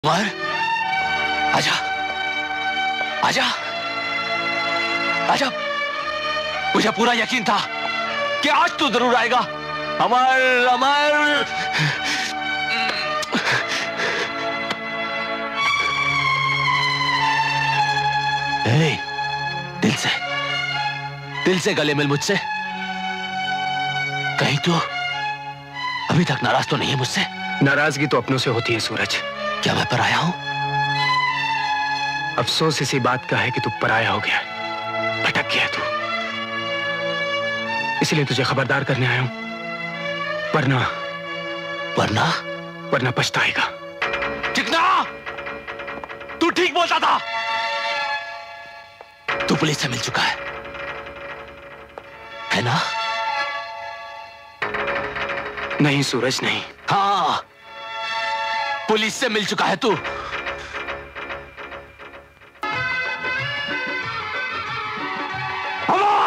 उमर, आजा, आजा, आजा। मुझे पूरा यकीन था कि आज तू जरूर आएगा। अमर, अमर। दिल से गले मिल मुझसे। कहीं तू अभी तक नाराज तो नहीं है मुझसे? नाराजगी तो अपनों से होती है सूरज। क्या मैं पराया हूं? अफसोस इसी बात का है कि तू पराया हो गया, भटक गया तू। इसलिए तुझे खबरदार करने आया हूं, वरना वरना वरना पछताएगा। चिकना, तू ठीक बोलता था। तू पुलिस से मिल चुका है ना? नहीं सूरज, नहीं। हाँ, पुलिस से मिल चुका है तू। अमर!